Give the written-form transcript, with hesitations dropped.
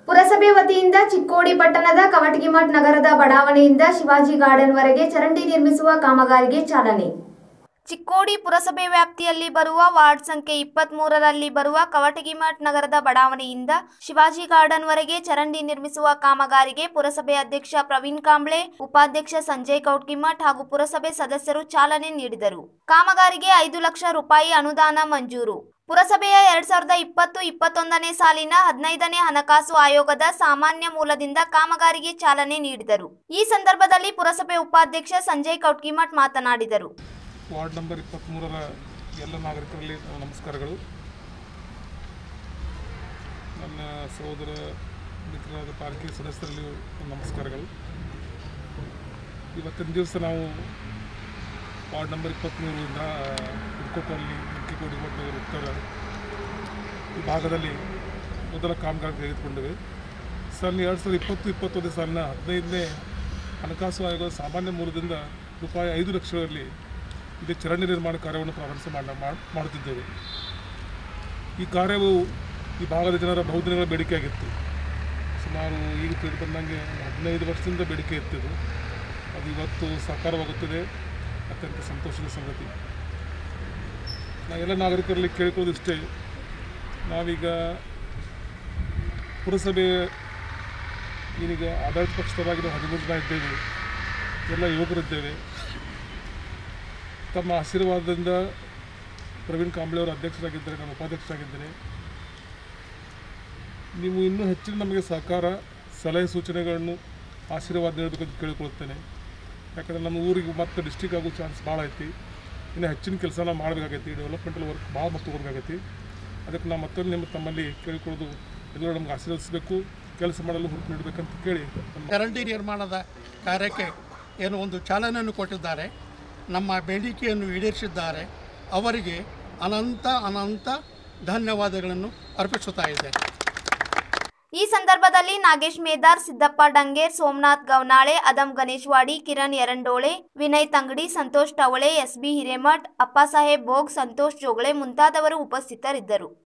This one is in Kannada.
ಪುರಸಭೆ ವತಿಯಿಂದ ಚಿಕ್ಕೋಡಿ ಪಟ್ಟಣದ ಕವಟಗಿಮಠ ನಗರದ ಬಡಾವಣೆಯಿಂದ ಶಿವಾಜಿ ಗಾರ್ಡನ್ ವರೆಗೆ ಚರಂಡಿ ನಿರ್ಮಿಸುವ ಕಾಮಗಾರಿಗೆ ಚಾಲನೆ. ಚಿಕ್ಕೋಡಿ ಪುರಸಭೆ ವ್ಯಾಪ್ತಿಯಲ್ಲಿ ಬರುವ ವಾರ್ಡ್ ಸಂಖ್ಯೆ 23ರಲ್ಲಿ ಬರುವ ಕವಟಗಿಮಠ ನಗರದ ಬಡಾವಣೆಯಿಂದ ಶಿವಾಜಿ ಗಾರ್ಡನ್ ವರೆಗೆ ಚರಂಡಿ ನಿರ್ಮಿಸುವ ಕಾಮಗಾರಿಗೆ ಪುರಸಭೆ ಅಧ್ಯಕ್ಷ ಪ್ರವೀಣ್ ಕಾಂಬ್ಳೆ, ಉಪಾಧ್ಯಕ್ಷ ಸಂಜಯ್ ಕೌಟ್ಗಿಮಠ ಹಾಗೂ ಪುರಸಭೆ ಸದಸ್ಯರು ಚಾಲನೆ ನೀಡಿದರು. ಕಾಮಗಾರಿಗೆ 5 ಲಕ್ಷ ರೂಪಾಯಿ ಅನುದಾನ ಮಂಜೂರು. ಪುರಸಭೆಯ 2020-21ನೇ ಸಾಲಿನ 15ನೇ ಹಣಕಾಸು ಆಯೋಗದ ಸಾಮಾನ್ಯ ಮೂಲದಿಂದ ಕಾಮಗಾರಿಗೆ ಚಾಲನೆ ನೀಡಿದರು. ಈ ಸಂದರ್ಭದಲ್ಲಿ ಪುರಸಭೆ ಉಪಾಧ್ಯಕ್ಷ ಸಂಜಯ್ ಕೌಟ್ಗಿಮಠ ಮಾತನಾಡಿದರು. ವಾರ್ಡ್ ನಂಬರ್ 23ರ ಎಲ್ಲ ನಾಗರಿಕರಲ್ಲಿ ನಮಸ್ಕಾರಗಳು. ನನ್ನ ಸಹೋದರ ಮಿತ್ರರಾದ ಪಾಲಿಕೆ ಸದಸ್ಯರಲ್ಲಿ ನಮಸ್ಕಾರಗಳು. ಇವತ್ತಿನ ದಿವಸ ನಾವು ವಾರ್ಡ್ ನಂಬರ್ 23ರಿಂದ ಹುಡ್ಕೋಟಲ್ಲಿ ಮೆಕ್ಕಿಕೋಡಿ ಉತ್ತರ ಈ ಭಾಗದಲ್ಲಿ ಮೊದಲ ಕಾಮಗಾರಿ ತೆಗೆದುಕೊಂಡಿವೆ. ಸಾಲಿನ 2020-21 ಸಾಲಿನ 15ನೇ ಹಣಕಾಸು ಆಯೋಗದ ಸಾಮಾನ್ಯ ಮೂಲದಿಂದ ರೂಪಾಯಿ 5 ಲಕ್ಷಗಳಲ್ಲಿ ಇದು ಚರಂಡಿ ನಿರ್ಮಾಣ ಕಾರ್ಯವನ್ನು ಮಾಡುತ್ತಿದ್ದೇವೆ. ಈ ಕಾರ್ಯವು ಈ ಭಾಗದ ಜನರ ಬಹುದಿನಗಳ ಬೇಡಿಕೆಯಾಗಿತ್ತು. ಸುಮಾರು ಈಗ ತಿಳಿದು ಬಂದಂಗೆ 15 ವರ್ಷದಿಂದ ಬೇಡಿಕೆ ಇರ್ತಿದ್ದು ಅದು ಇವತ್ತು ಸಾಕಾರವಾಗುತ್ತದೆ. ಅತ್ಯಂತ ಸಂತೋಷದ ಸಂಗತಿ. ಎಲ್ಲ ನಾಗರಿಕರಲ್ಲಿ ಕೇಳಿಕೊಳ್ಳೋದು ಇಷ್ಟೇ, ನಾವೀಗ ಪುರಸಭೆ ಏನೀಗ ಆಡಳಿತ ಪಕ್ಷದವಾಗಿ ನಾವು 13 ಜನ ಇದ್ದೇವೆ, ಎಲ್ಲ ಯುವಕರಿದ್ದೇವೆ. ತಮ್ಮ ಆಶೀರ್ವಾದದಿಂದ ಪ್ರವೀಣ್ ಕಾಂಬ್ಳೆ ಅವರು ಅಧ್ಯಕ್ಷರಾಗಿದ್ದಾರೆ, ನಾನು ಉಪಾಧ್ಯಕ್ಷರಾಗಿದ್ದೇನೆ. ನೀವು ಇನ್ನೂ ಹೆಚ್ಚಿನ ನಮಗೆ ಸಹಕಾರ, ಸಲಹೆ ಸೂಚನೆಗಳನ್ನು ಆಶೀರ್ವಾದ ನೀಡಬೇಕಂತ ಕೇಳಿಕೊಳ್ಳುತ್ತೇನೆ. ಯಾಕಂದರೆ ನಮ್ಮ ಊರಿಗೆ ಮತ್ತು ಡಿಸ್ಟಿಕ್ ಆಗೋ ಚಾನ್ಸ್ ಭಾಳ ಐತಿ. ಇನ್ನು ಹೆಚ್ಚಿನ ಕೆಲಸ ನಾವು ಮಾಡಬೇಕಾಗೈತಿ. ಡೆವಲಪ್ಮೆಂಟಲ್ ವರ್ಕ್ ಭಾಳ ಮತ್ತು ಹೋಗಬೇಕಾಗೈತಿ. ಅದಕ್ಕೆ ನಾವು ಮತ್ತೊಂದು ತಮ್ಮಲ್ಲಿ ಕೇಳಿಕೊಳ್ಳೋದು, ಎಲ್ಲರೂ ನಮ್ಗೆ ಆಶೀರ್ವದಿಸಬೇಕು, ಕೆಲಸ ಮಾಡಲು ಹುರುಪು ನೀಡಬೇಕಂತ ಕೇಳಿ ಚರಂಡಿ ನಿರ್ಮಾಣದ ಕಾರ್ಯಕ್ಕೆ ಏನು ಒಂದು ಚಾಲನೆಯನ್ನು ಕೊಟ್ಟಿದ್ದಾರೆ, ನಮ್ಮ ಬೇಡಿಕೆಯನ್ನು ಈಡೇರಿಸಿದ್ದಾರೆ. ಅವರಿಗೆ ಅನಂತ ಧನ್ಯವಾದಗಳನ್ನು ಅರ್ಪಿಸುತ್ತಾ ಇದ್ದೇನೆ. ಈ ಸಂದರ್ಭದಲ್ಲಿ ನಾಗೇಶ್ ಮೇದಾರ್, ಸಿದ್ದಪ್ಪ ಡಂಗೇರ್, ಸೋಮನಾಥ್ ಗವನಾಳೆ, ಅದಮ್ ಗಣೇಶ್ವಾಡಿ, ಕಿರಣ್ ಯರಂಡೋಳೆ, ವಿನಯ್ ತಂಗಡಿ, ಸಂತೋಷ್ ಟವಳೆ, ಎಸ್ ಬಿ ಹಿರೇಮಠ್, ಅಪ್ಪಾಸಾಹೇಬ್ ಭೋಗ್, ಸಂತೋಷ್ ಜೋಗಳೆ ಮುಂತಾದವರು ಉಪಸ್ಥಿತರಿದ್ದರು.